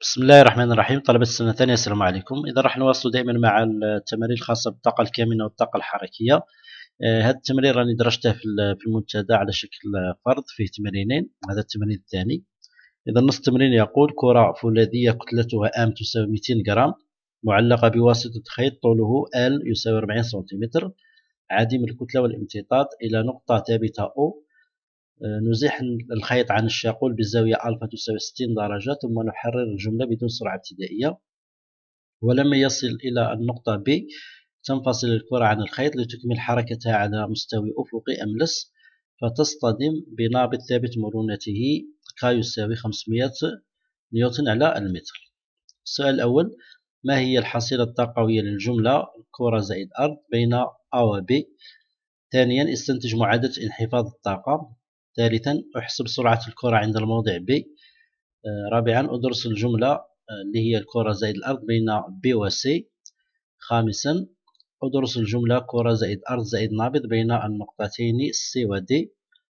بسم الله الرحمن الرحيم. طلبة السنة الثانية، السلام عليكم. إذا راح نواصل دائما مع التمارين الخاصة بالطاقة الكامنة والطاقة الحركية. هذا التمرين راني درجته في المنتدى على شكل فرض فيه تمرينين. هذا التمرين الثاني. إذا نص التمرين يقول: كرة فولاذية كتلتها ام تساوي 200 جرام، معلقة بواسطة خيط طوله ال يساوي 40 سنتيمتر، عديم الكتلة والامتطاط إلى نقطة ثابتة O. نزيح الخيط عن الشاقول بزاوية ألفا تساوي 60 درجة، ثم نحرر الجملة بدون سرعة ابتدائية. ولما يصل إلى النقطة B تنفصل الكرة عن الخيط لتكمل حركتها على مستوى أفقي أملس، فتصطدم بنابض ثابت مرونته K يساوي 500 نيوتن على المتر. السؤال الأول: ما هي الحصيلة الطاقوية للجملة كرة زائد أرض بين A و B؟ ثانيا: استنتج معادلة انحفاض الطاقة. ثالثا: احسب سرعة الكرة عند الموضع B. رابعا: ادرس الجملة اللي هي الكرة زائد الأرض بين B و C. خامسا: ادرس الجملة كرة زائد أرض زائد نابض بين النقطتين C و D.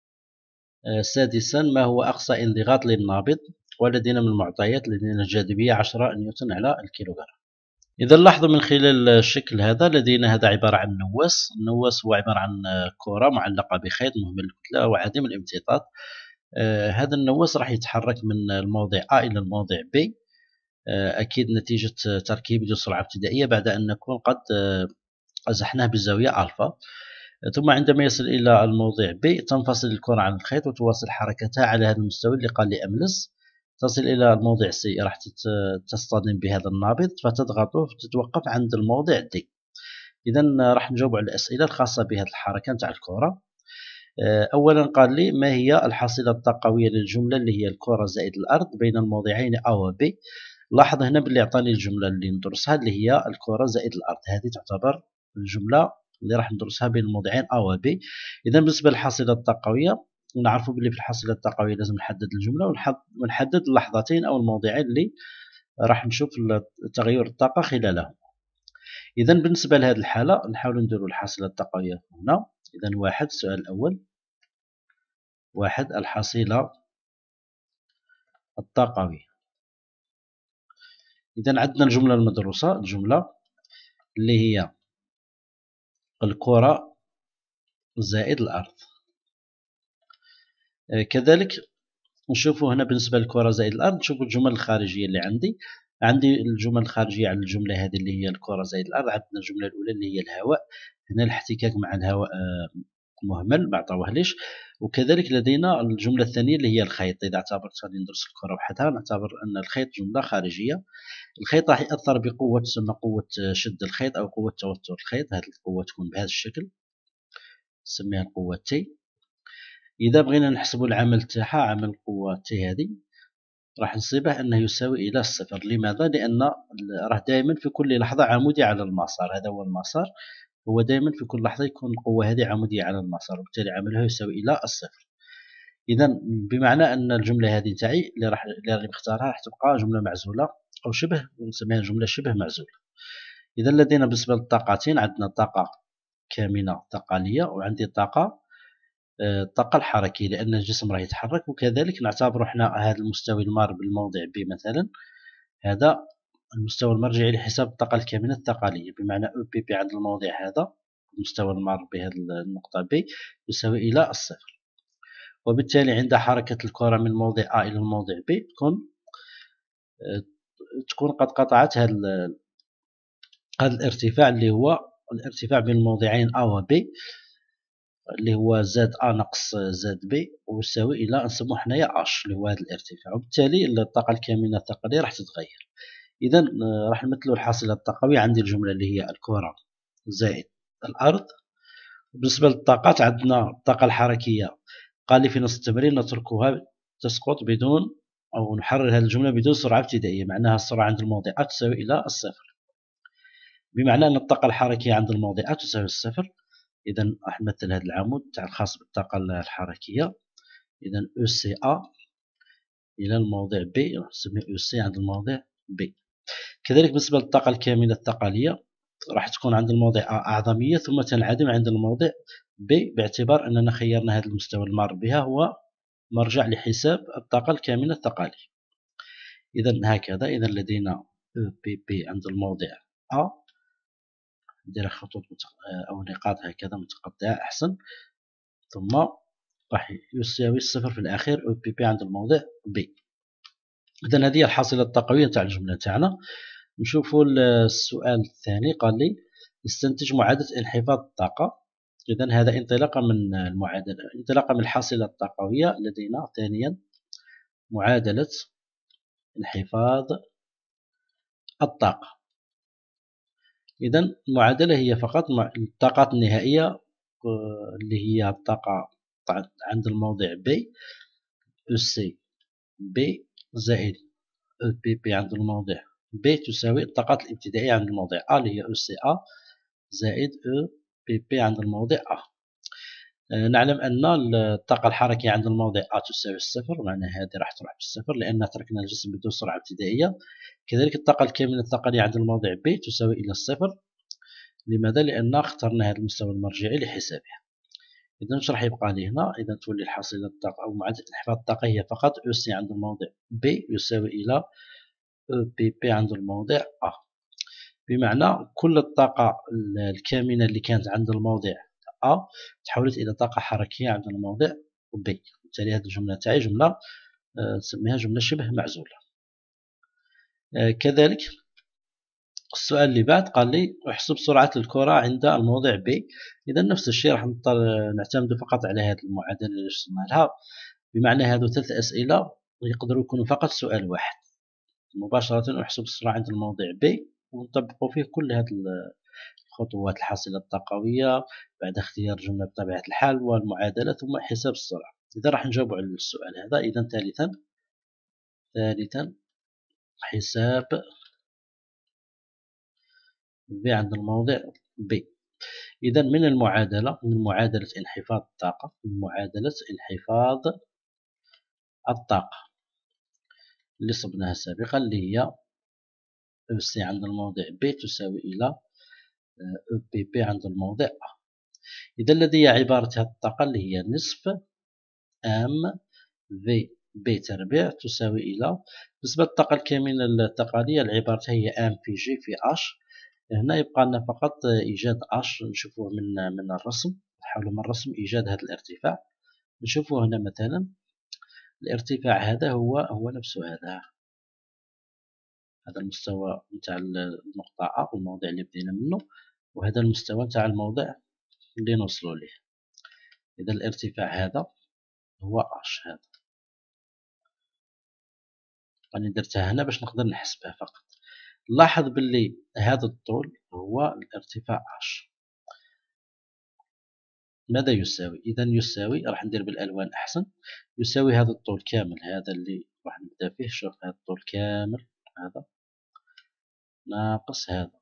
سادسا: ما هو أقصى انضغاط للنابض؟ ولدينا من المعطيات لدينا الجاذبية 10 نيوتن على الكيلوغرام. إذا لاحظوا من خلال الشكل هذا لدينا هذا عبارة عن نواس. النواس هو عبارة عن كرة معلقة بخيط مهمل الكتلة وعديم الامتطاط. هذا النواس راح يتحرك من الموضع A إلى الموضع B، أكيد نتيجة تركيب بدون سرعة ابتدائية بعد أن نكون قد أزحناه بزاوية ألفا. ثم عندما يصل إلى الموضع B تنفصل الكرة عن الخيط وتواصل حركتها على هذا المستوى اللي قال لي أملس، تصل إلى الموضع C، راح تصطدم بهذا النابض فتضغطه فتتوقف عند الموضع D. إذا راح نجاوب على الأسئلة الخاصة بهذه الحركة نتاع الكرة. أولا قال لي: ما هي الحصيلة الطاقوية للجملة اللي هي الكرة زائد الأرض بين الموضعين A و B؟ لاحظ هنا باللي أعطاني الجملة اللي ندرسها اللي هي الكرة زائد الأرض، هذه تعتبر الجملة اللي راح ندرسها بين الموضعين A و B. إذا بالنسبة للحصيلة الطاقوية نعرفوا باللي في الحصيلة الطاقوية لازم نحدد الجملة ونحدد اللحظتين أو الموضعين اللي راح نشوف تغير الطاقة خلالهم. إذا بالنسبة لهذه الحالة نحاول نديروا الحصيلة الطاقوية هنا. إذا واحد، السؤال الأول: واحد الحصيلة الطاقوية. إذا عندنا الجملة المدروسة، الجملة اللي هي الكرة زائد الأرض. كذلك نشوفوا هنا بالنسبة للكرة زائد الأرض نشوفوا الجمل الخارجية اللي عندي الجمل الخارجية على الجملة هذه اللي هي الكرة زائد الأرض. عندنا الجملة الأولى اللي هي الهواء، هنا الاحتكاك مع الهواء مهمل ما عطاوهليش. وكذلك لدينا الجملة الثانية اللي هي الخيط. إذا اعتبرت غادي ندرس الكرة وحدها نعتبر أن الخيط جملة خارجية. الخيط راح يأثر بقوة تسمى قوة شد الخيط أو قوة توتر الخيط. هذه القوة تكون بهذا الشكل نسميها القوة T. إذا بغينا نحسبوا العمل تاعها، عمل القوة T هذه راح نصيبه أنه يساوي إلى الصفر. لماذا؟ لأن راه دائما في كل لحظة عمودي على المسار، هذا هو المسار، هو دائما في كل لحظة يكون القوة هذه عمودية على المسار، وبالتالي عملها يساوي إلى الصفر. إذا بمعنى أن الجملة هذه تاعي اللي نختارها راح تبقى جملة معزولة أو شبه، نسميها جملة شبه معزولة. إذا لدينا بالنسبة للطاقتين عندنا طاقة كامنة طاقالية وعندي الطاقة الحركية لأن الجسم راه يتحرك. وكذلك نعتبر احنا هذا المستوى المار بالموضع B مثلا، هذا المستوى المرجعي لحساب الطاقة الكامنة الطاقالية، بمعنى OPP عند الموضع هذا المستوى المار بهذه النقطة B يساوي إلى الصفر. وبالتالي عند حركة الكرة من الموضع A إلى الموضع B تكون قد قطعت هذا الارتفاع اللي هو الارتفاع بين الموضعين A و B اللي هو زاد A ناقص زاد B ويساوي إلى نسموه حنايا H اللي هو هذا الارتفاع. وبالتالي الطاقة الكامنة الطاقالية راح تتغير. إذا راح نمثلوا الحاصلة الطاقوية. عندي الجملة اللي هي الكرة زائد الأرض. بالنسبة للطاقات عندنا الطاقة الحركية قال لي في نص التمرين نتركها تسقط بدون أو نحرر هذه الجملة بدون سرعة ابتدائية، معناها السرعة عند الموضع A تساوي إلى الصفر، بمعنى أن الطاقة الحركية عند الموضع A تساوي الصفر. إذا راح نمثل هذا العمود تاع الخاص بالطاقة الحركية. إذا ECA إلى الموضع B نسميه EC عند الموضع B. كذلك بالنسبة للطاقة الكامنة الطاقالية راح تكون عند الموضع A أعظمية ثم تنعدم عند الموضع B، باعتبار أننا خيرنا هذا المستوى المار بها هو مرجع لحساب الطاقة الكامنة الطاقالية. إذا هكذا. إذا لدينا أو بي بي عند الموضع أ، ندير خطوط أو نقاط هكذا متقطعة أحسن، ثم راح يساوي الصفر في الأخير أو بي بي عند الموضع بي. إذا هذه هي الحاصلة الطاقوية تاع الجملة تاعنا. نشوفوا السؤال الثاني، قال لي استنتج معادلة انخفاض الطاقة. إذا هذا انطلاقا من المعادلة، انطلاقا من الحاصلة الطاقوية لدينا ثانيا معادلة انخفاض الطاقة. إذا المعادلة هي فقط الطاقات النهائية اللي هي الطاقة عند الموضع B أو سي B زائد أو بي بي عند الموضع B تساوي الطاقات الابتدائية عند الموضع A اللي هي أو سي A زائد أو بي بي عند الموضع A. نعلم أن الطاقة الحركية عند الموضع A تساوي الصفر، معنى هذه راح تروح بالصفر لأن تركنا الجسم بدون سرعة ابتدائية. كذلك الطاقة الكامنة الثقلية عند الموضع B تساوي إلى الصفر. لماذا؟ لأن اخترنا هذا المستوى المرجعي لحسابها. إذا اش راح يبقى لي هنا؟ إذا تولي الحاصلة الطاقة أو معادلة انخفاض الطاقة هي فقط أو سي عند الموضع B يساوي إلى أو بي بي عند الموضع A، بمعنى كل الطاقة الكامنة اللي كانت عند الموضع A تحولت إلى طاقة حركية عند الموضع B. بالتالي هذه الجملة تاعي جملة نسميها جملة شبه معزولة. كذلك السؤال اللي بعد قال لي احسب سرعة الكرة عند الموضع B. إذا نفس الشيء راح نعتمد فقط على هذه المعادلة اللي وصلنا لها، بمعنى هذو 3 أسئلة يقدروا يكونوا فقط سؤال واحد. مباشرة احسب السرعة عند الموضع B ونطبقوا فيه كل هذه الخطوات، الحاصلة الطاقوية بعد اختيار جملة بطبيعة الحال والمعادلة ثم حساب السرعة. إذا راح نجاوب على السؤال هذا. إذا ثالثا حساب V عند الموضع B. إذا من معادلة انخفاض الطاقة، اللي صبناها سابقا اللي هي أو سي عند الموضع B تساوي إلى أو بي بي عند الموضع A. إذا لدي عبارة هذه الطاقة اللي هي نصف أم في بي تربيع تساوي إلى، بالنسبة للطاقة الكامنة التقالية العبارة هي أم في جي في أش. هنا يبقى لنا فقط إيجاد أش، نشوفوه من الرسم، نحاول من الرسم إيجاد هذا الارتفاع. نشوفوه هنا مثلا الارتفاع هذا هو نفسه هذا المستوى نتاع النقطة أ الموضع اللي بدينا منه، وهذا المستوى نتاع الموضع اللي نوصلوا ليه. إذا الارتفاع هذا هو أش. هذا راني درتها هنا باش نقدر نحسبها فقط. لاحظ باللي هذا الطول هو الارتفاع أش. ماذا يساوي؟ إذا يساوي، راح ندير بالألوان أحسن، يساوي هذا الطول كامل، هذا اللي راح نبدا فيه. شوف هذا الطول كامل هذا ناقص هذا.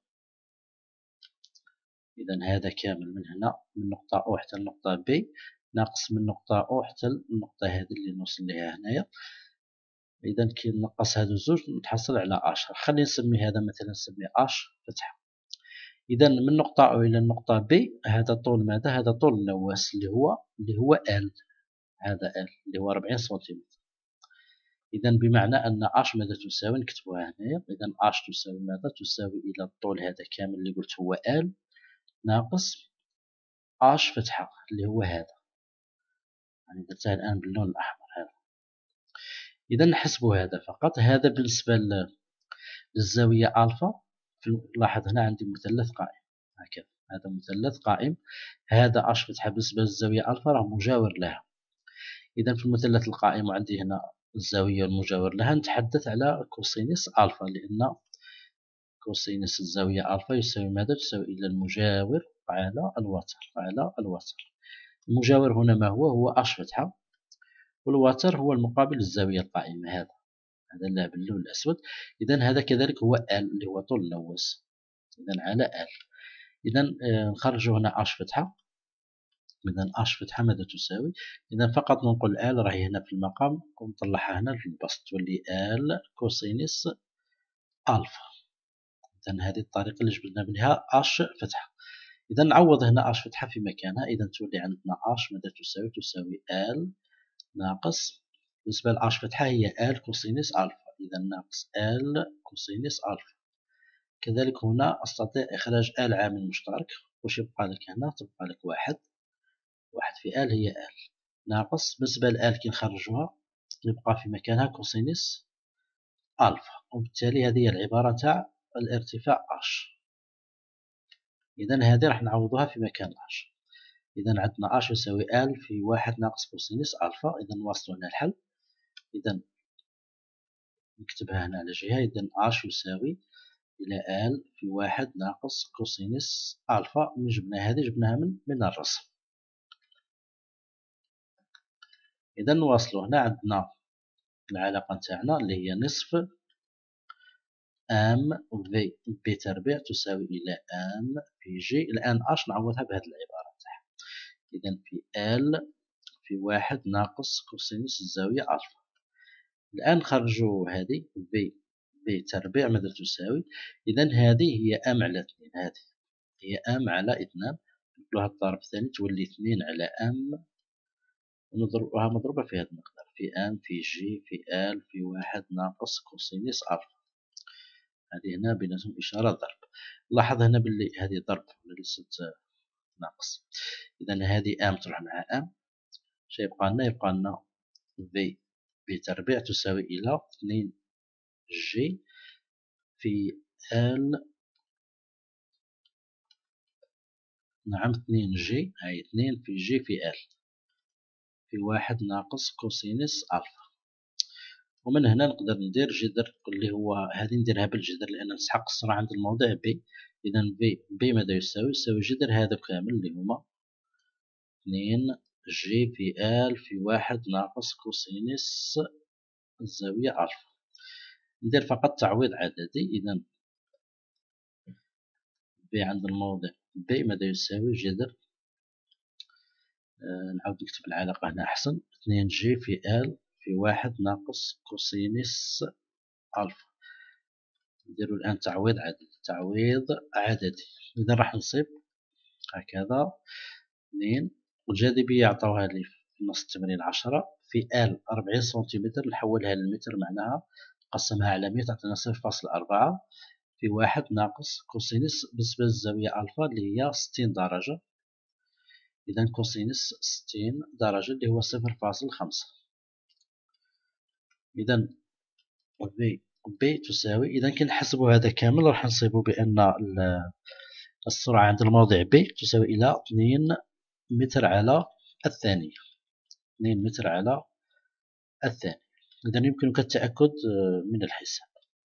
إذا هذا كامل من هنا من نقطة أو حتى النقطة بي ناقص من نقطة أو حتى النقطة هذه اللي نوصل لها هنايا. إذا كي نقص هادو الزوج نتحصل على أش. خلينا نسمي هذا مثلا نسميه أش فتحة. إذا من نقطة أو إلى النقطة بي هذا طول ماذا؟ هذا طول النواس اللي هو ال، هذا ال اللي هو 40 سنتيمتر. إذا بمعنى أن أش ماذا تساوي؟ نكتبوها هنايا. إذا أش تساوي ماذا؟ تساوي إلى الطول هذا كامل اللي قلت هو ال ناقص أش فتحة اللي هو هذا، يعني درتها الآن باللون الأحمر هذا. إذا نحسبوا هذا فقط. هذا بالنسبة للزاوية ألفا. لاحظ هنا عندي مثلث قائم هكذا، هذا مثلث قائم، هذا أش فتحة بالنسبة للزاوية ألفا راه مجاور لها. إذا في المثلث القائم وعندي هنا الزاوية المجاور لها نتحدث على كوسينس ألفا، لأن كوسينس الزاوية ألفا يساوي ماذا؟ تساوي إلى المجاور على الوتر. المجاور هنا ما هو أش فتحة، والوتر هو المقابل للزاوية القائمة. هذا اللي باللون الأسود. إذا هذا كذلك هو ال اللي هو طول النواس، إذا على ال. إذا نخرجوا هنا أش فتحة. إذا أش فتحة ماذا تساوي؟ إذا فقط ننقل ال راهي هنا في المقام ونطلعها هنا في البسط تولي ال كوسينس ألفا. إذا هذه الطريقة اللي جبنا بها أش فتحة. إذا نعوض هنا أش فتحة في مكانها. إذا تولي عندنا أش ماذا تساوي؟ تساوي ال ناقص، بالنسبة لأش فتحة هي ال كوسينس ألفا. إذا ناقص ال كوسينوس ألفا. كذلك هنا أستطيع إخراج ال عامل مشترك. واش يبقى لك هنا؟ تبقى لك واحد في ال هي ال ناقص، بالنسبة لال كي نخرجوها يبقى في مكانها كوسينوس ألفا، وبالتالي هذه هي العبارة تاع الارتفاع اش. إذا هذه راح نعوضوها في مكان اش. إذا عندنا اش يساوي ال في واحد ناقص كوسينوس ألفا. إذا نواصلوا هنا الحل. إذا نكتبها هنا على جهة. إذا اش يساوي إلى ال في واحد ناقص كوسينوس ألفا. من جبنا هذه؟ جبناها من الرسم. إذا نواصلوا هنا عندنا العلاقة نتاعنا اللي هي نصف ام في بي تربيع تساوي إلى ام في جي. الآن اش نعوضها بهذه العبارة تاعها. إذا في ال في واحد ناقص كوسينوس الزاوية ألفا. الآن نخرجوا هذه في بي تربيع ماذا تساوي؟ إذا هذه هي ام على اثنين. هذه هي ام على اثنان. نقولوها الضرب الثاني تولي اثنين على ام، ونضربها مضروبة في هذا المقدار في ام في جي في ال في واحد ناقص كوسينوس ألفا. هذه هنا بيناتهم إشارة ضرب. لاحظ هنا باللي هذه ضرب وليست ناقص. إذا هذه ام تروح مع ام، شو يبقى لنا؟ يبقى لنا في بي تربيع تساوي إلى 2 جي في ال. نعم 2 جي، هاي 2 في جي في ال في واحد ناقص كوسينوس ألفا. ومن هنا نقدر ندير جذر اللي هو هذه نديرها بالجذر لأن نسحق السرعة عند الموضع بي. إذا بي ماذا يساوي؟ يساوي جذر هذا كامل اللي هما 2 جي في ال في واحد ناقص كوسينوس الزاوية ألفا. ندير فقط تعويض عددي. إذا بي عند الموضع بي ماذا يساوي؟ جذر نعاود نكتب العلاقة هنا أحسن. 2 جي في ال في واحد ناقص كوسينوس ألفا. نديرو الآن تعويض عددي. إذا راح نصيب هكذا 2. والجاذبية عطاوها لي في نص التمرين 10 في ال 40 سنتيمتر. نحولها للمتر معناها نقسمها على 100 تعطينا 0.4 في واحد ناقص كوسينوس بالنسبة للزاوية ألفا اللي هي 60 درجة. إذا كوسينوس 60 درجة اللي هو 0.5. إذا بي تساوي، إذا كي نحسبوا هذا كامل راح نصيبوا بأن السرعة عند الموضع بي تساوي إلى 2 متر على الثانية. 2 متر على الثانية. إذا يمكنك التأكد من الحساب.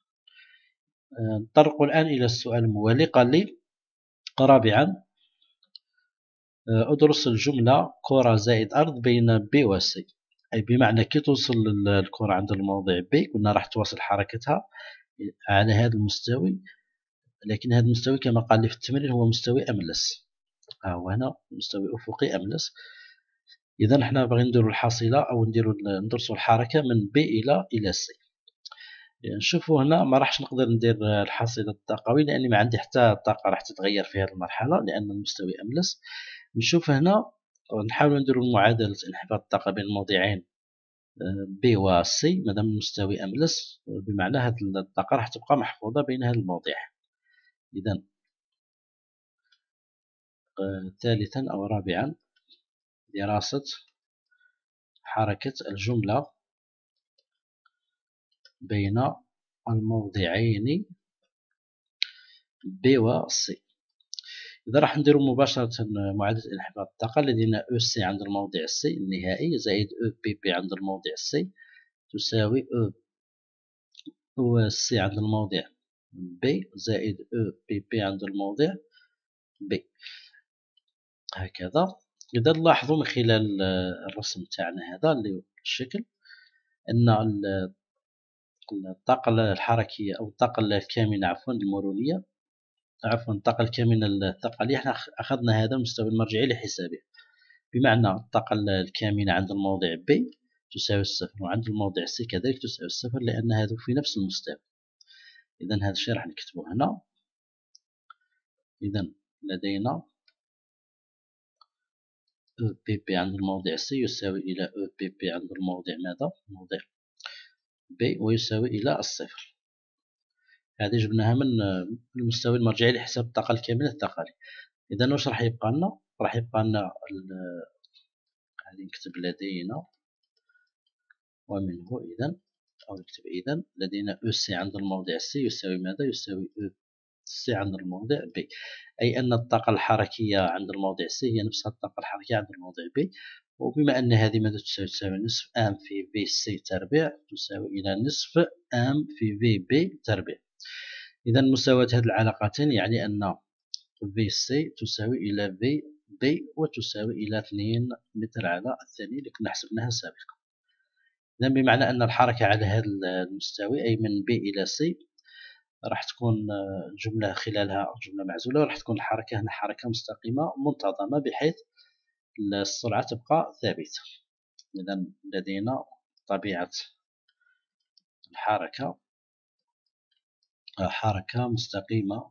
نطرق الآن إلى السؤال الموالي. قال لي رابعا أدرس الجملة كرة زائد أرض بين بي و سي. أي بمعنى كي توصل الكرة عند الموضع بي قلنا راح تواصل حركتها على هذا المستوي، لكن هذا المستوي كما قال لي في التمرين هو مستوي أملس. هو هنا مستوي أفقي أملس. إذا نحنا باغي نديرو الحاصلة أو ندرسو الحركة من بي إلى سي. نشوفوا هنا ما راحش نقدر ندير الحاصلة الطاقوي لأني ما عندي حتى الطاقة راح تتغير في هذه المرحلة لأن المستوي أملس. نشوف هنا نحاول نديرو معادلة انحباط الطاقة بين الموضعين بي و سي مادام المستوي أملس، بمعنى هذه الطاقة راح تبقى محفوظة بين هذا الموضع. إذا ثالثا أو رابعا دراسة حركة الجملة بين الموضعين بي و سي. إذا راح نديرو مباشرة معادلة انحباط الطاقة لدينا أو سي عند الموضع سي النهائي زائد أو بي بي عند الموضع سي تساوي أو سي عند الموضع بي زائد أو بي بي عند الموضع بي. هكذا. إذا نلاحظوا من خلال الرسم تاعنا هذا اللي هو الشكل أن الطاقة الحركية أو الطاقة الكامنة المرونية الطاقة الكامنة الثقلية احنا أخذنا هذا المستوى المرجعي لحسابه، بمعنى الطاقة الكامنة عند الموضع بي تساوي الصفر وعند الموضع سي كذلك تساوي الصفر لأن هذو في نفس المستوى. إذا هذا الشيء راح نكتبه هنا. إذا لدينا أو بي بي عند الموضع سي يساوي إلى أو بي بي عند الموضع ماذا؟ موضع بي ويساوي إلى الصفر. هذه جبناها من المستوى المرجعي لحساب الطاقة الكامنة الثقلي. إذا واش راح يبقى لنا؟ راح يبقى لنا غادي نكتب لدينا ومنه إذا، أو نكتب إذا لدينا أو سي عند الموضع سي يساوي ماذا؟ يساوي أو سي عند الموضع بي، أي أن الطاقة الحركية عند الموضع سي هي نفسها الطاقة الحركية عند الموضع بي. وبما أن هذه ماذا تساوي نصف أم في في سي تربيع تساوي إلى نصف أم في في بي تربيع. إذا مساواة هذه العلاقتين يعني أن في سي تساوي إلى في بي وتساوي إلى 2 متر على الثانية اللي كنا حسبناها سابقا. إذا بمعنى أن الحركة على هذا المستوى أي من بي إلى سي راح تكون جملة خلالها جملة معزولة، وراح تكون الحركة هنا حركة مستقيمة منتظمة بحيث السرعة تبقى ثابتة. إذا لدينا طبيعة الحركة حركة مستقيمة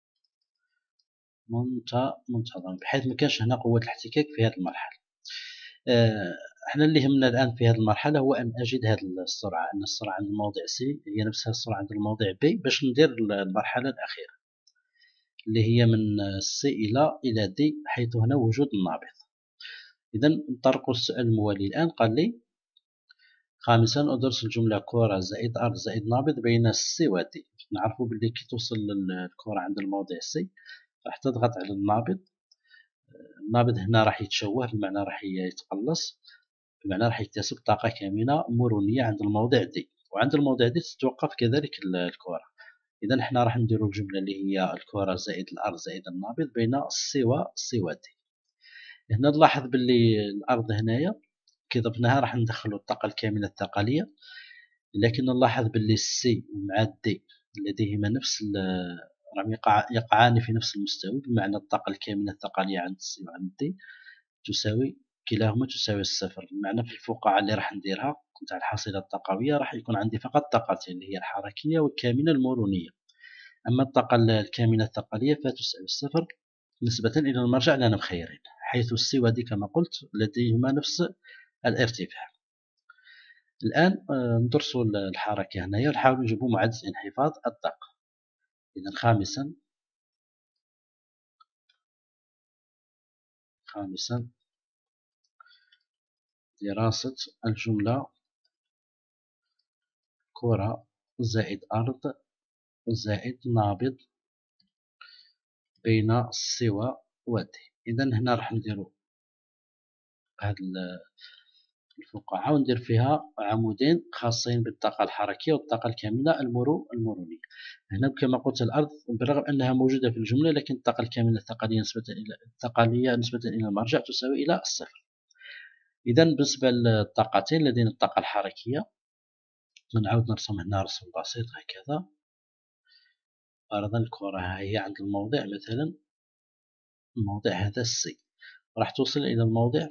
منتظمة بحيث ما كانش هنا قوة الاحتكاك في هذه المرحلة. احنا اللي يهمنا الآن في هذه المرحلة هو أن أجد هذه السرعة، أن السرعة عند الموضع سي هي نفسها السرعة عند الموضع بي باش ندير المرحلة الأخيرة اللي هي من سي إلى دي حيث هنا وجود النابض. إذا نطرق السؤال الموالي الآن. قال لي خامسا أدرس الجملة كرة زائد أرض زائد نابض بين سي و دي. نعرفوا باللي كي توصل الكرة عند الموضع سي راح تضغط على النابض. النابض هنا راح يتشوه بمعنى راح يتقلص، بمعنى راح يكتسب طاقة كامنة مرونية عند الموضع دي، وعند الموضع دي تتوقف كذلك الكرة. إذا احنا راح نديرو الجملة اللي هي الكرة زائد الأرض زائد النابض بين سي و دي. هنا نلاحظ باللي الأرض هنايا كي ضفناها راح ندخلو الطاقة الكامنة الثقلية، لكن نلاحظ باللي السي مع الدي لديهما نفس راهم يقعان في نفس المستوى، بمعنى الطاقة الكامنة الثقلية عند السي وعند الدي تساوي كلاهما تساوي الصفر. بمعنى في الفقاعة اللي راح نديرها نتاع الحاصلة الطاقوية راح يكون عندي فقط طاقتين اللي هي الحركية والكامنة المرونية. أما الطاقة الكامنة الثقلية فتساوي الصفر نسبة إلى المرجع اللي أنا مخيرين، حيث السي ودي كما قلت لديهما نفس الارتفاع. الآن ندرسوا الحركة هنايا ونحاول نجيبوا معادلة انحفاض الطاقة. إذا خامسا دراسة الجملة كرة زائد أرض زائد نابض بين سي و دي. إذا هنا راح نديرو هاد الفقاعة وندير فيها عمودين خاصين بالطاقة الحركية والطاقة الكامنة المرونية. هنا كما قلت الأرض بالرغم أنها موجودة في الجملة لكن الطاقة الكامنة الثقلية نسبة إلى المرجع تساوي إلى الصفر. إذا بالنسبة للطاقتين لدينا الطاقة الحركية، نعاود نرسم هنا رسم بسيط هكذا. فرضا الكرة هي عند الموضع مثلا الموضع هذا السي راح توصل إلى الموضع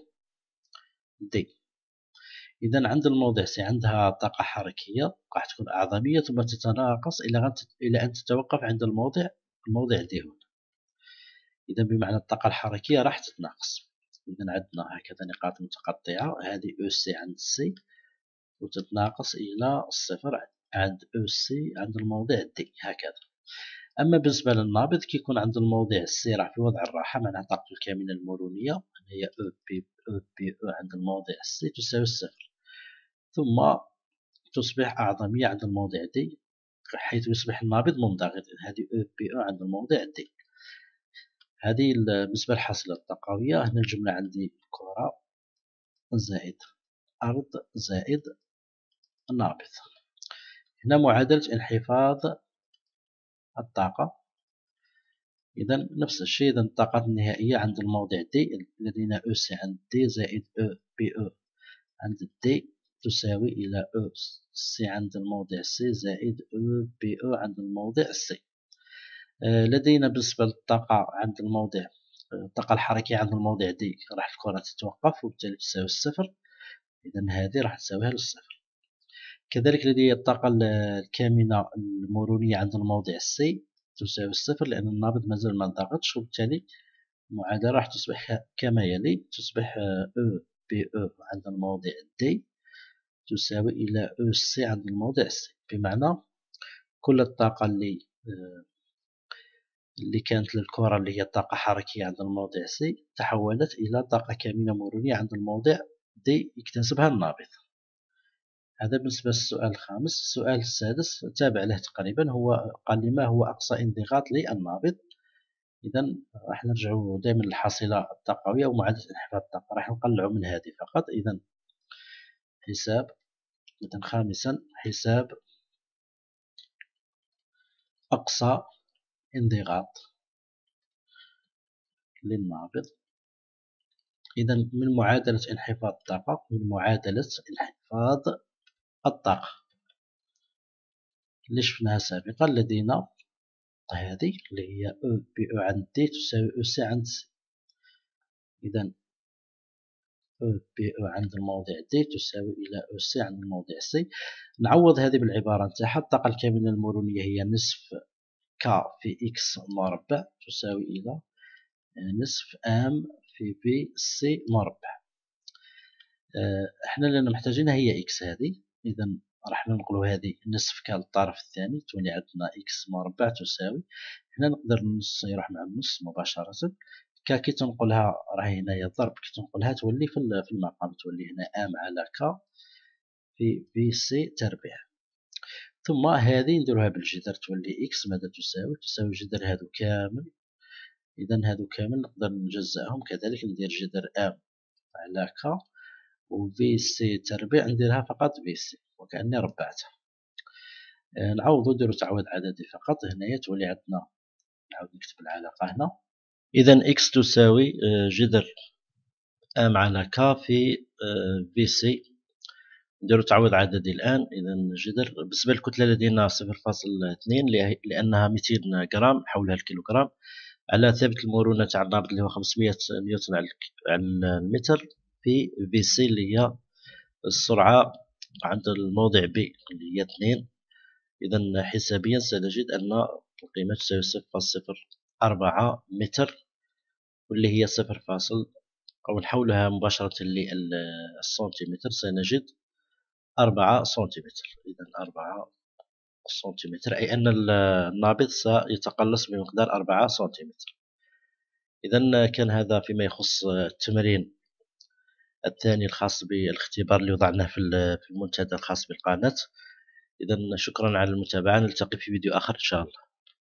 دي. إذا عند الموضع سي عندها طاقة حركية راح تكون أعظمية ثم تتناقص إلى أن تتوقف عند الموضع دي هنا. إذا بمعنى الطاقة الحركية راح تتناقص. إذا عندنا هكذا نقاط متقطعة، هذه أو سي عند سي وتتناقص إلى الصفر عند أو سي عند الموضع دي هكذا. أما بالنسبة للنابض كي يكون عند الموضع سي راح في وضع الراحة معناها طاقته الكامنة المرونية هي أو بي أو عند الموضع سي تساوي الصفر، ثم تصبح أعظمية عند الموضع دي حيث يصبح النابض منضغط. هذه أو بي أو عند الموضع دي. هذه بالنسبة للحاصلة الطاقوية. هنا الجملة عندي كرة زائد أرض زائد نابض. هنا معادلة انحفاض الطاقة. إذا نفس الشيء. إذا الطاقة النهائية عند الموضع دي لدينا أو سي عند دي زائد أو بي أو عند دي تساوي إلى أو سي عند الموضع سي زائد أو بي أو عند الموضع سي. لدينا بالنسبة للطاقة عند الموضع الطاقة الحركية عند الموضع دي راح الكرة تتوقف وبالتالي تساوي الصفر. إذا هذه راح تساويها للصفر. كذلك لدي الطاقة الكامنة المرونية عند الموضع سي تساوي الصفر لأن النابض مازال ما انضغطش، وبالتالي المعادلة راح تصبح كما يلي. تصبح أو بي أو عند الموضع دي تساوي إلى أو سي عند الموضع سي. بمعنى كل الطاقة اللي كانت للكرة اللي هي طاقة حركية عند الموضع سي تحولت إلى طاقة كامنة مرونية عند الموضع دي يكتسبها النابض. هذا بالنسبة للسؤال الخامس. السؤال السادس تابع له تقريبا، هو قال لي ما هو أقصى انضغاط للنابض. إذا راح نرجعوا دائما للحاصلة الطاقوية ومعادلة انحفاض الطاقة، راح نقلعوا من هذه فقط. إذا حساب، إذا خامسا حساب أقصى انضغاط للنابض. إذا من معادلة انحفاض الطاقة، من معادلة انحفاض الطاقة اللي شفناها سابقا لدينا هذه اللي هي أو بي أو عند دي تساوي أو سي عند سي. إذا أو بي أو عند الموضع دي تساوي إلى أو سي عند الموضع سي. نعوض هذه بالعبارة نتاعها. الطاقة الكامنة المرونية هي نصف ك في إكس مربع تساوي إلى نصف ام في بي سي مربع. احنا اللي محتاجينها هي إكس هذه. إذا راح ننقلوا هذه نصف ك للطرف الثاني تولي عندنا إكس مربع تساوي، هنا نقدر النص يروح مع النص مباشرة. كي تنقلها راهي هنايا ضرب، كي تنقلها تولي في المقام تولي هنا ام على ك في بي سي تربيع. ثم هذه نديروها بالجذر تولي اكس ماذا تساوي جذر هادو كامل. اذا هادو كامل نقدر نجزأهم، كذلك ندير جذر ام على ك و في سي تربيع نديرها فقط في سي وكأني ربعتها. نعوضو نديرو تعويض عددي فقط. هنايا تولي عندنا، نعاود نكتب العلاقة هنا. إذا إكس تساوي جذر ام على ك في سي. نديرو تعويض عددي الآن. إذا جذر بالنسبة للكتلة لدينا 0.2 لأنها 200 غرام حولها الكيلوغرام، على ثابت المرونة تاع النابض اللي هو 500 نيوتن على المتر في سي اللي هي السرعة عند الموضع بي اللي هي 2. إذا حسابيا سنجد أن القيمة تساوي 0.04 متر، واللي هي 0. أو نحولها مباشرة للسنتيمتر سنجد 4 سنتيمتر. إذا 4 سنتيمتر أي أن النابض سيتقلص بمقدار 4 سنتيمتر. إذا كان هذا فيما يخص التمرين الثاني الخاص بالاختبار اللي وضعناه في المنتدى الخاص بالقناة. إذا شكرا على المتابعة، نلتقي في فيديو آخر إن شاء الله.